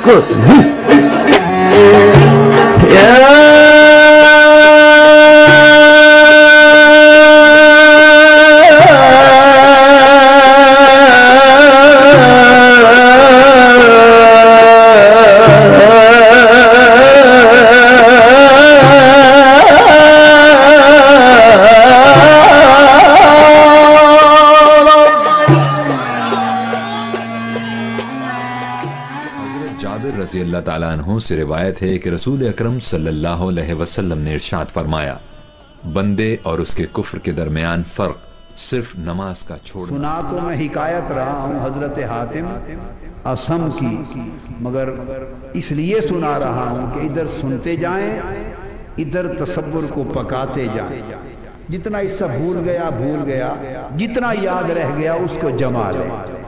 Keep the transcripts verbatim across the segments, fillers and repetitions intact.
کو رضی اللہ تعالیٰ عنہ سے روایت ہے کہ رسول اکرم صلی اللہ علیہ وسلم نے ارشاد فرمایا، بندے اور اس کے کفر کے درمیان فرق صرف نماز کا چھوڑنا۔ سنا تو میں حکایت رہا ہوں حضرت حاتم اسم کی، مگر اس لیے سنا رہا ہوں کہ ادھر سنتے جائیں ادھر تصور کو پکاتے جائیں۔ جتنا اس سے بھول گیا بھول گیا، جتنا یاد رہ گیا اس کو جما لیں،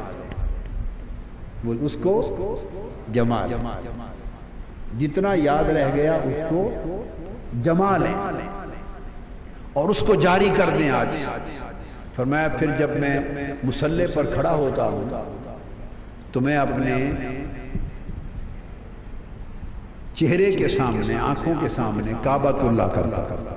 اس کو جما لیں، جتنا یاد رہ گیا اس کو جما لیں اور اس کو جاری کر دیں۔ آج فرمایا پھر جب میں مصلی پر کھڑا ہوتا ہوں تو میں اپنے چہرے کے سامنے، آنکھوں کے سامنے کعبۃ اللہ کرتا کرتا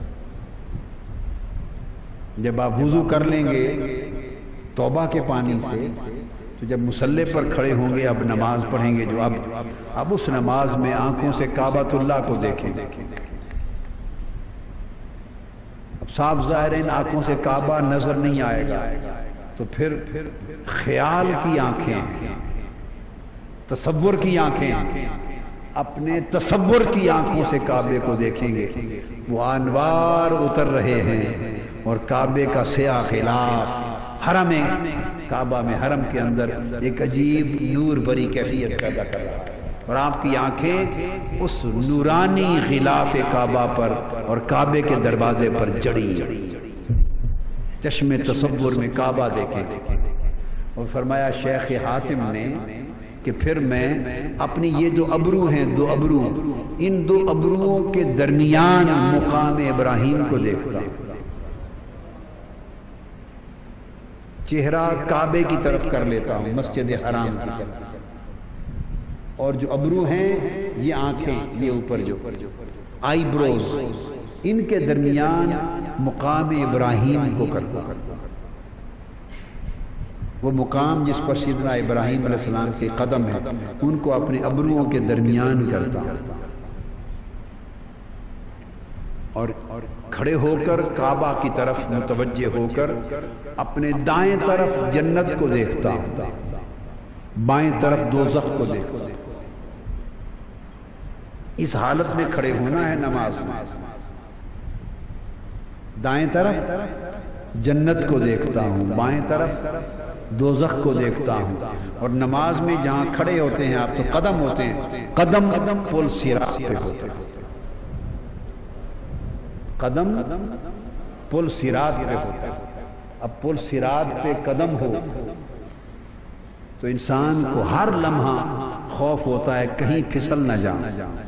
جب آپ وضو کر لیں گے توبہ کے پانی سے تو جب مصلی پر کھڑے ہوں گے، اب نماز پڑھیں گے جو اب اب اس نماز میں آنکھوں سے کعبۃ اللہ کو دیکھیں گے۔ اب صاف ظاہر ان آنکھوں سے کعبہ نظر نہیں آئے گا، تو پھر خیال کی آنکھیں، تصور کی آنکھیں، اپنے تصور کی آنکھوں سے کعبے کو دیکھیں گے۔ وہ انوار اتر رہے ہیں اور کعبے کا سیاہ خلاف حرم کعبہ میں، حرم کے اندر ایک عجیب نور بری کیفیت پیدا کر رہا ہے، اور آپ کی آنکھیں اس نورانی غلاف کعبہ پر اور کعبے کے دروازے پر جڑی، چشم تصور میں کعبہ دیکھیں۔ اور فرمایا شیخ حاتم نے کہ پھر میں اپنی یہ جو ابرو ہیں، دو ابرو، ان دو ابروؤں کے درمیان مقام ابراہیم کو دیکھتا ہوں، چہرہ کعبے کی طرف کر لیتا ہوں، مسجد حرام کی طرف، اور جو ابرو ہیں یہ آنکھیں، یہ اوپر جو آئی بروز، ان کے درمیان مقام ابراہیم کو کرتا ہوں، وہ مقام جس پر سیدنا ابراہیم علیہ السلام کے قدم ہیں ان کو اپنے ابروؤں کے درمیان کرتا ہوں، اور کھڑے ہو کر کعبہ کی طرف متوجہ ہو کر اپنے دائیں طرف جنت کو دیکھتا ہوں، بائیں طرف دوزخ کو دیکھتا ہوں۔ اس حالت میں کھڑے ہونا ہے نماز میں، دائیں طرف جنت کو دیکھتا ہوں، بائیں طرف دوزخ کو دیکھتا ہوں، اور نماز میں جہاں کھڑے ہوتے ہیں آپ تو قدم ہوتے ہیں، قدم قدم پل صراط پہ ہوتے ہیں، قدم پل صراط پہ ہوتا ہے۔ اب پل صراط پہ قدم ہو تو انسان کو ہر لمحہ خوف ہوتا ہے کہیں پھسل نہ جائیں،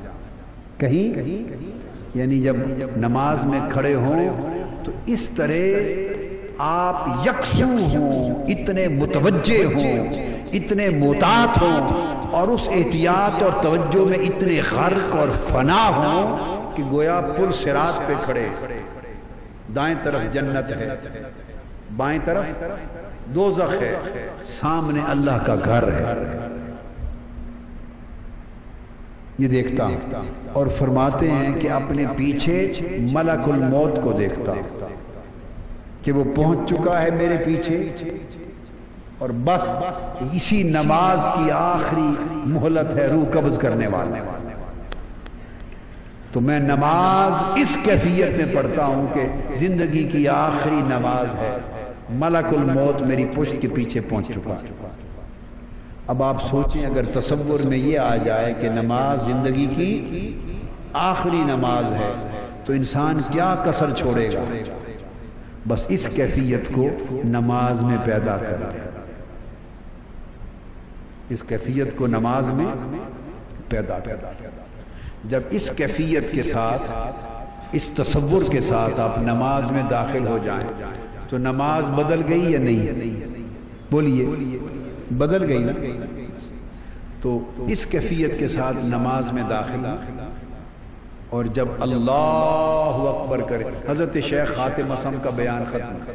کہیں، یعنی جب نماز میں کھڑے ہوں تو اس طرح آپ یکسو ہوں، اتنے متوجہ ہوں، اتنے محتاط ہوں، اور اس احتیاط اور توجہ میں اتنے غرق اور فنا ہوں کہ گویا پل صراط پہ کھڑے، دائیں طرف جنت ہے، بائیں طرف دوزخ ہے، سامنے اللہ کا گھر ہے، یہ دیکھتا ہوں۔ اور فرماتے ہیں کہ اپنے پیچھے ملک الموت کو دیکھتا ہوں کہ وہ پہنچ چکا ہے میرے پیچھے، اور بس اسی نماز کی آخری مہلت ہے روح قبض کرنے والے، تو میں نماز اس کیفیت میں پڑھتا ہوں کہ زندگی کی آخری نماز ہے، ملک الموت میری پشت کے پیچھے پہنچ چکا۔ اب آپ سوچیں اگر تصور میں یہ آ جائے کہ نماز زندگی کی آخری نماز ہے تو انسان کیا کسر چھوڑے گا؟ بس اس کیفیت کو نماز میں پیدا کرنا، اس کیفیت کو نماز میں پیدا کرنا۔ جب اس کیفیت کے ساتھ، اس تصور کے ساتھ آپ نماز میں داخل ہو جائیں تو نماز بدل گئی یا نہیں؟ بولیے، بدل گئی نا؟ تو اس کیفیت کے ساتھ نماز میں داخل ہو اور جب اللہ اکبر کرے. حضرت شیخ خاتم اسم کا بیان ختم.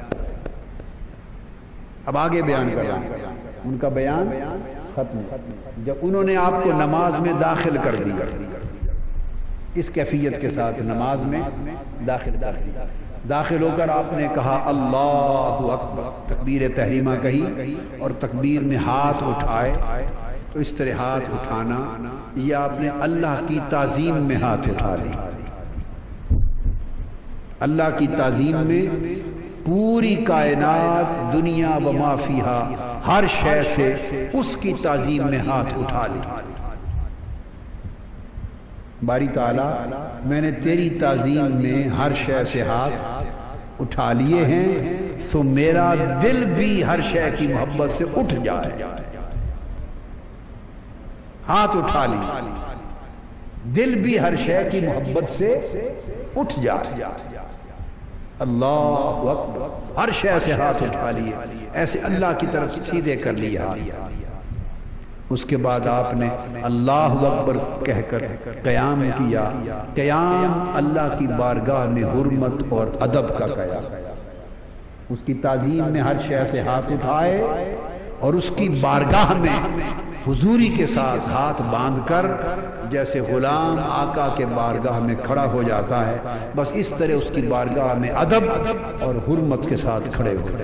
اب آگے بیان کر رہا ہوں. ان کا بیان ختم. جب انہوں نے آپ کو نماز میں داخل کر دیا اس کیفیت کے ساتھ نماز میں داخل کر دیا, داخل ہو کر آپ نے کہا اللہ اکبر, تکبیر تحریمہ کہی اور تکبیر میں ہاتھ اٹھائے. تو اس طرح ہاتھ اٹھانا یہ آپ نے اللہ کی تعظیم میں ہاتھ اٹھا لی. اللہ کی تعظیم میں پوری کائنات دنیا و ما فیہا ہر شے سے اس کی تعظیم میں ہاتھ اٹھا لی. باری تعالیٰ میں نے تیری تعظیم میں ہر شے سے ہاتھ اٹھا لیے ہیں تو میرا دل بھی ہر شے کی محبت سے اٹھ جائے. ہاتھ اٹھا لی, دل بھی ہر شے کی محبت سے اٹھ جائے. اللہ اکبر, ہر شے سے ہاتھ اٹھا لیے, ایسے اللہ کی طرف سیدھے کر لیا. اس کے بعد آپ نے اللہ اکبر کہہ کر قیام کیا. قیام اللہ کی بارگاہ میں حرمت اور ادب کا قیام, اس کی تعظیم میں ہر شے سے ہاتھ اٹھائے اور اس کی بارگاہ میں حضوری کے ساتھ ہاتھ باندھ کر جیسے غلام آقا کے بارگاہ میں کھڑا ہو جاتا ہے, بس اس طرح اس کی بارگاہ میں ادب اور حرمت کے ساتھ کھڑے ہو.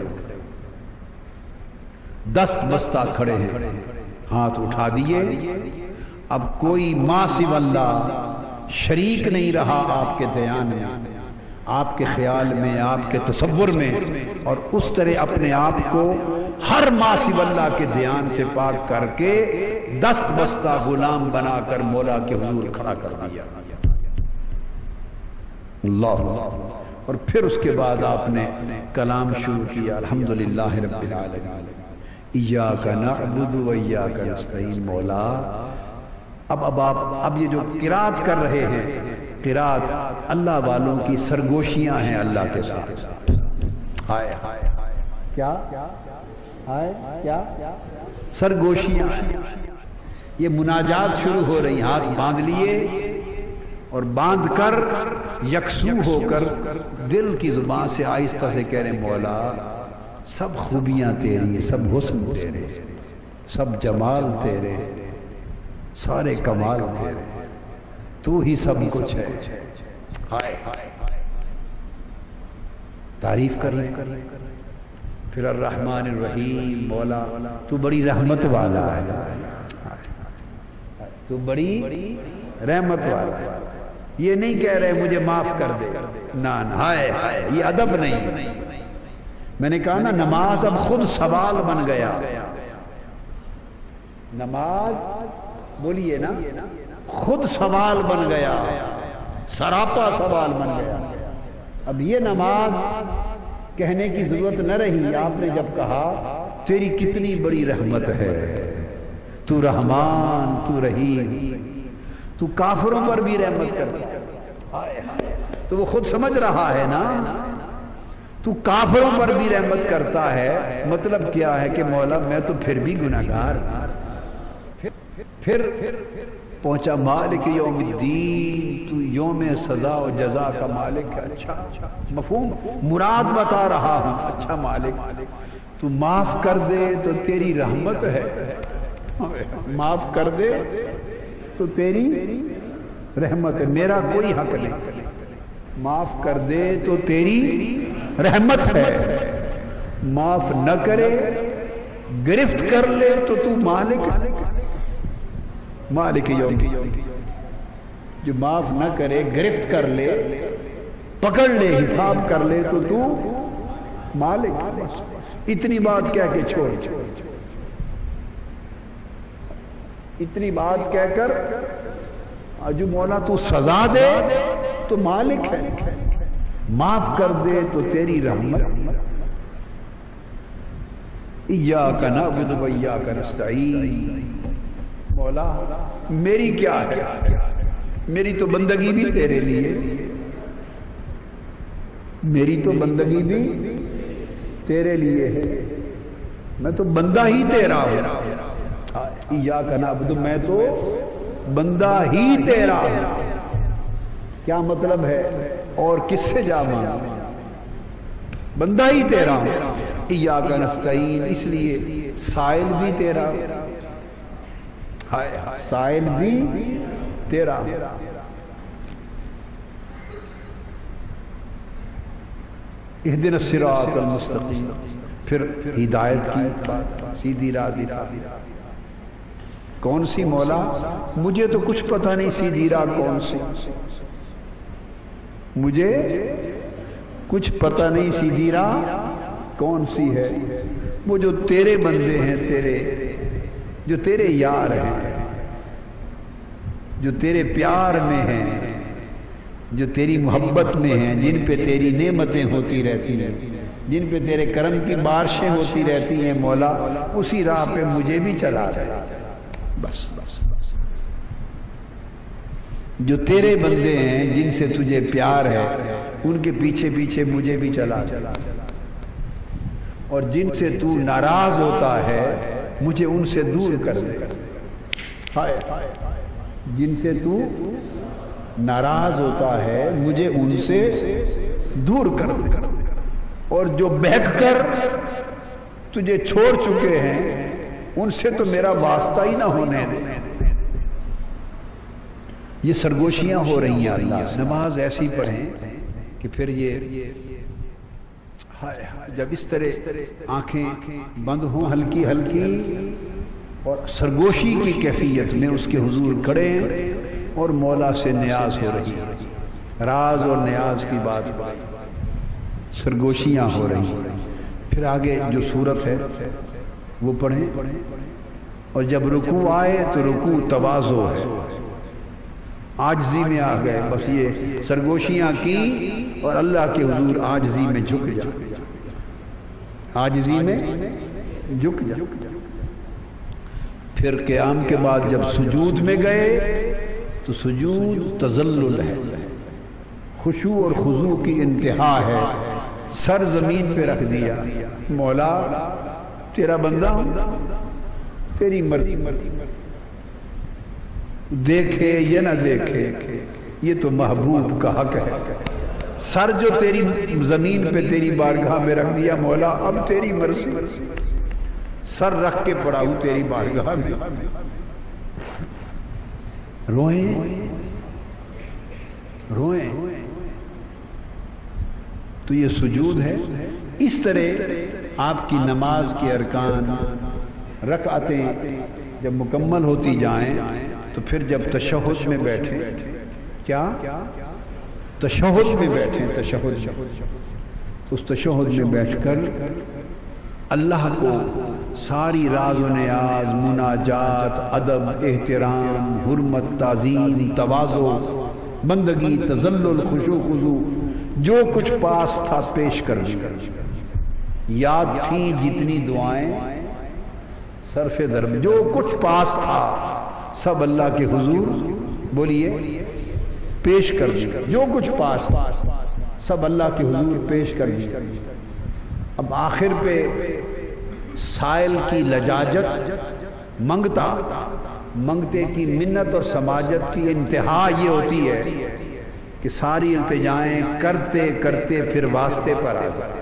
دست بستہ کھڑے ہیں, ہاتھ اٹھا دیے. اب کوئی ما سوی اللہ شریک نہیں رہا آپ کے دھیان میں, آپ کے خیال میں, آپ کے تصور میں, اور اس طرح اپنے آپ کو ہر ما سوی اللہ کے دھیان سے پاک کر کے دست بستہ غلام بنا کر مولا کے حضور کھڑا کر دیا. اللہ. اور پھر اس کے بعد آپ نے کلام شروع کیا, الحمدللہ رب العالمین, ایاک نعبد و ایاک نستعین. مولا اب اب آپ اب یہ جو قرات کر رہے ہیں, قرات اللہ والوں کی سرگوشیاں ہیں اللہ کے ساتھ. ہائے کیا ہائے کیا سرگوشیاں, یہ مناجات شروع ہو رہی. ہاتھ باندھ لیے اور باندھ کر یکسو ہو کر دل کی زبان سے آہستہ سے کہہ رہے مولا سب خوبیاں تیری, سب حسن تیرے, سب جمال تیرے, سارے کمال تیرے, تو ہی سب کچھ ہے. تعریف کر لیں. پھر الرحمن الرحیم, مولا تو بڑی رحمت والا ہے, تو بڑی رحمت والا ہے. یہ نہیں کہہ رہے مجھے معاف کر دے, نا ہائے ہائے, یہ ادب نہیں. میں نے کہا نا نماز اب خود سوال بن گیا. نماز بولیے نا خود سوال بن گیا, سراپا سوال بن گیا. اب یہ نماز کہنے کی ضرورت نہ رہی. آپ نے جب کہا تیری کتنی بڑی رحمت ہے, تو رحمان, تو رحیم, تو کافروں پر بھی رحمت کرتا ہے, تو وہ خود سمجھ رہا ہے نا تو کافروں پر بھی رحمت کرتا ہے. مطلب کیا ہے کہ مولا میں تو پھر بھی گناہگار. پھر پہنچا مالک یوم الدین, تو یوم سزا و جزا کا مالک ہے. اچھا مفہوم, مراد بتا رہا ہوں. اچھا مالک تو معاف کر دے تو تیری رحمت ہے, معاف کر دے تو تیری رحمت ہے, میرا کوئی حق نہیں. معاف کر دے تو تیری رحمت ہے, معاف نہ کرے گرفت کر لے تو تو مالک مالک یوم. جو معاف نہ کرے گرفت کر لے, پکڑ لے, حساب کر لے تو تو مالک. اتنی بات کہہ کے چھوڑ, اتنی بات کہہ کر جو مولا تو سزا دے تو مالک ہے, معاف کر دے تو تیری رحمت. ایاک نعبد و ایاک نستعین. مولا میری کیا ہے, میری تو بندگی بھی تیرے لیے, میری تو بندگی بھی تیرے لیے ہے, میں تو بندہ ہی تیرا ہوں. ایاک نعبد، میں تو بندہ ہی تیرا ہوں۔ کیا مطلب ہے؟ اور کس سے جا مانگا؟ بندہ ہی تیرا ہوں۔ ایاک نستعین، اس لیے سائل بھی تیرا، سائل بھی تیرا۔ اہدنا الصراط المستقیم، پھر ہدایت کی بات، سیدھی راہ دکھا۔ کون سی مولا؟ مجھے تو کچھ پتہ نہیں سیدھی راہ کون سی، مجھے کچھ پتہ نہیں سیدھی راہ کون سی ہے۔ وہ جو تیرے بندے ہیں، تیرے جو تیرے یار ہیں، جو تیرے پیار میں ہیں، جو تیری محبت میں ہیں، جن پہ تیری نعمتیں ہوتی رہتی ہیں، جن پہ تیرے کرم کی بارشیں ہوتی رہتی ہیں، مولا اسی راہ پہ مجھے بھی چلا جائے۔ بس بس جو تیرے بندے ہیں، جن سے تجھے پیار ہے، ان کے پیچھے پیچھے مجھے بھی چلا جائے، اور جن سے تو ناراض ہوتا ہے مجھے ان سے دور کر دے۔ ہائے، جن سے تو ناراض ہوتا ہے مجھے ان سے دور کر دے، اور جو بہک کر تجھے چھوڑ چکے ہیں ان سے تو میرا واسطہ ہی نہ ہونے دے۔ یہ سرگوشیاں ہو رہی ہیں اللہ، نماز ایسی پڑھیں کہ پھر یہ جب اس طرح آنکھیں بند ہوں ہلکی ہلکی اور سرگوشی کی کیفیت میں اس کے حضور کھڑے ہیں اور مولا سے نیاز ہو رہی ہے، راز اور نیاز کی بات، سرگوشیاں ہو رہی ہیں۔ پھر آگے جو صورت ہے وہ پڑھیں، اور جب رکوع آئے تو رکوع تواضع ہے، عاجزی میں آ گئے، بس یہ سرگوشیاں کی اور اللہ کے حضور عاجزی میں جھک جا، عاجزی میں جھک جا۔ پھر قیام کے بعد جب سجود میں گئے تو سجود تذلل ہے، خشوع اور خضوع کی انتہا ہے، سر زمین پہ رکھ دیا، مولا تیرا بندہ ہوں، تیری مرضی، دیکھے یا نہ دیکھے یہ تو محبوب کا حق ہے، سر جو تیری زمین پہ تیری بارگاہ میں رکھ دیا مولا، اب تیری مرضی، سر رکھ کے پڑا ہوں تیری بارگاہ میں، روئیں روئیں تو یہ سجود ہے۔ اس طرح آپ کی نماز کے ارکان، رکعتیں جب مکمل ہوتی جائیں تو پھر جب تشہد میں بیٹھیں، کیا تشہد میں بیٹھیں، تشہد اس تشہد میں بیٹھ کر اللہ کو ساری راز و نیاز، مناجات، ادب، احترام، حرمت، تعظیم، تواضع، بندگی، تذلل، خشوع خضوع، جو کچھ پاس تھا پیش کر دیا، یاد تھی جتنی دعائیں صرف درم، جو کچھ پاس تھا سب اللہ کے حضور بولیے پیش کر دیا، جو کچھ پاس سب اللہ کے حضور پیش کر دیا۔ اب آخر پہ سائل کی لجاجت، منگتا منگتے کی منت اور سماجت کی انتہا یہ ہوتی ہے کہ ساری التجائیں کرتے کرتے پھر واسطے پر آ جائے۔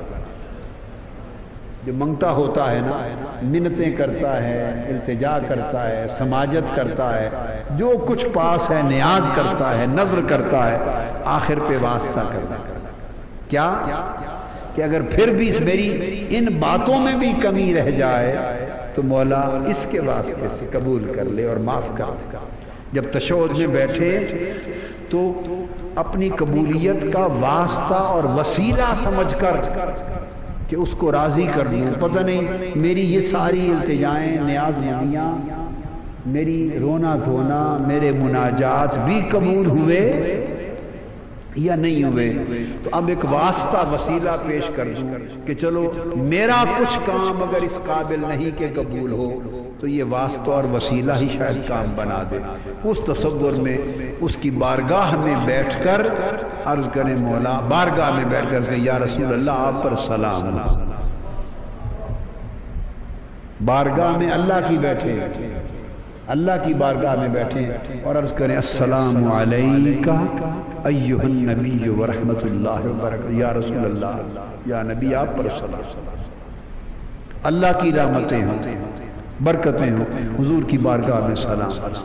جو منگتا ہوتا ہے نا، منتیں کرتا ہے، التجا کرتا ہے، سماجت کرتا ہے، جو کچھ پاس ہے نیاز کرتا ہے، نظر کرتا ہے، آخر پہ واسطہ کرتا ہے۔ کیا کہ اگر پھر بھی میری ان باتوں میں بھی کمی رہ جائے تو مولا اس کے واسطے سے قبول کر لے اور معاف کر دے۔ جب تشہد میں بیٹھے تو اپنی قبولیت کا واسطہ اور وسیلہ سمجھ کر کہ اس کو راضی کر دوں، پتہ نہیں میری یہ ساری التجائیں، نیاز مندیاں، میری رونا دھونا، میرے مناجات بھی قبول ہوئے یا نہیں ہوئے، تو اب ایک واسطہ وسیلہ پیش کر دوں کہ چلو میرا کچھ کام اگر اس قابل نہیں کہ قبول ہو تو یہ واسطہ اور وسیلہ ہی شاید کام بنا دے۔ اس تصور میں اس کی بارگاہ میں بیٹھ کر عرض کریں، مولا بارگاہ میں بیٹھ کر کہ یا رسول اللہ آپ پر سلام، بارگاہ میں اللہ کی بیٹھے اللہ کی بارگاہ میں بیٹھیں اور عرض کریں السلام علیکہ ایھا النبی ورحمۃ اللہ وبرکاتہ، یا رسول اللہ، یا نبی آپ پر سلام، اللہ کی رحمتیں ہوں، برکتیں ہوں، حضور کی بارگاہ میں سلام۔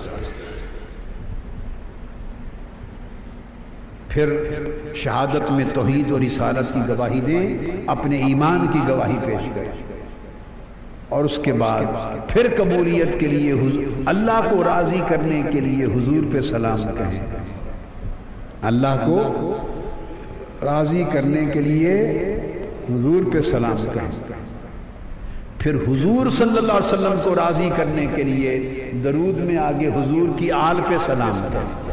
پھر شہادت میں توحید اور رسالت کی گواہی دیں، اپنے ایمان کی گواہی پیش کریں، اور اس کے بعد پھر قبولیت کے لیے اللہ کو راضی کرنے کے لیے حضور پہ سلام کہیں، اللہ کو راضی کرنے کے لیے حضور پہ سلام کہیں، پھر حضور صلی اللہ علیہ وسلم کو راضی کرنے کے لیے درود میں آگے حضور کی آل پہ سلام کہیں۔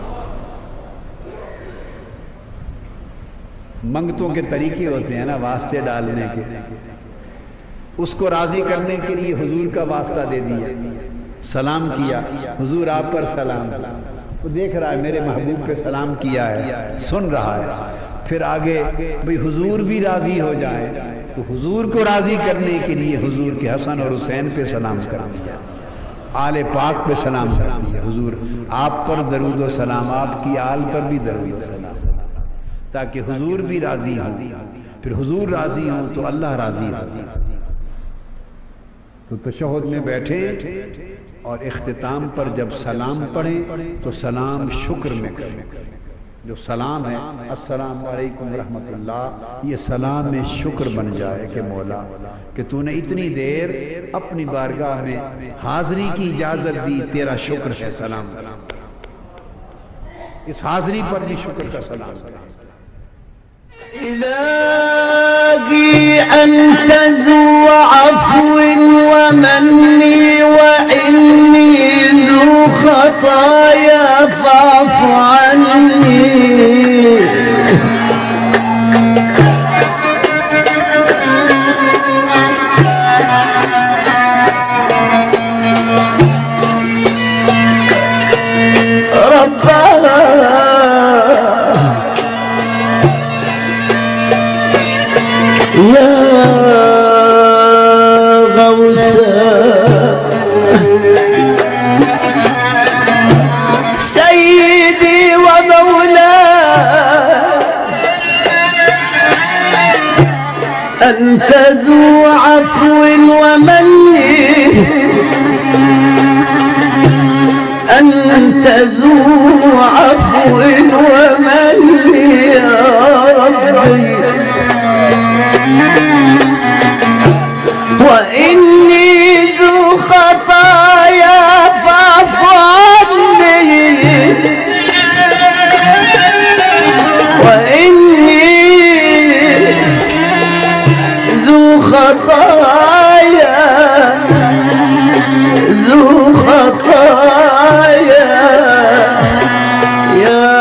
منگتوں کے طریقے ہوتے ہیں نا واسطے ڈالنے کے، اس کو راضی کرنے کے لیے حضور کا واسطہ دے دیا، سلام کیا، حضور آپ پر سلام، وہ دیکھ رہا ہے میرے محبوب پہ سلام کیا ہے، سن رہا ہے، پھر آگے بھئی حضور بھی راضی ہو جائے تو حضور کو راضی کرنے کے لیے حضور کے حسن اور حسین پہ سلام کر دیا، آل پاک پہ سلام کر دیا، حضور آپ پر درود و سلام، آپ کی آل پر بھی درود و سلام، تاکہ حضور بھی راضی ہوں، پھر حضور راضی ہوں تو اللہ راضی ہو۔ تو تشہد میں بیٹھے اور اختتام پر جب سلام پڑھیں تو سلام شکر میں کریں، جو سلام ہے السلام علیکم ورحمۃ اللہ، یہ سلام میں شکر بن جائے کہ مولا کہ تو نے اتنی دیر اپنی بارگاہ میں حاضری کی اجازت دی، تیرا شکر ہے، سلام اس حاضری پر بھی شکر کا سلام کریں۔ إلهي أنت ذو عفو ومني وإني ذو خطايا فاعف عني يا غوثا سيدي ومولاي أنت ذو عفو ومني أنت ذو عفو ومني يا ربي وإني ذو خطايا فاعف عني وإني ذو خطايا ذو خطايا يا